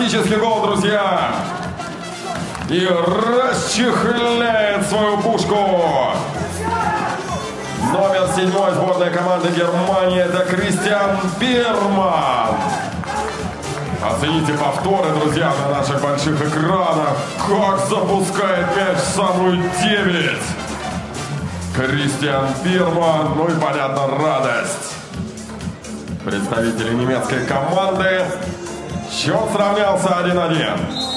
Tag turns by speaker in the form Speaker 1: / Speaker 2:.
Speaker 1: фантастический гол, друзья! И расчехляет свою пушку. Номер 7 сборной команды Германии – это Кристиан Бирман. Оцените повторы, друзья, на наших больших экранах. Как запускает мяч в самую 9. Кристиан Бирман. Ну и, понятно, радость. Представители немецкой команды. Счет сравнялся 1-1.